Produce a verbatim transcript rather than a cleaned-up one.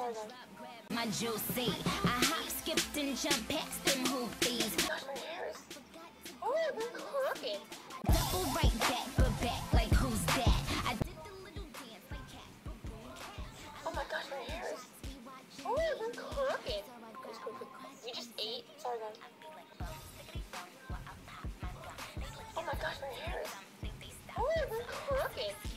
Sorry, guys. My juicy, I hop, skipped, and jumped past them hoopies. Gosh, my hair is... Oh, they're crooked. Double right back, but back like who's that? I did the little dance like cat. Oh my gosh, my hair is... Oh, they're crooked. It's crooked. We just ate. Sorry, guys. Oh my gosh, my hair is... Oh, they're crooked.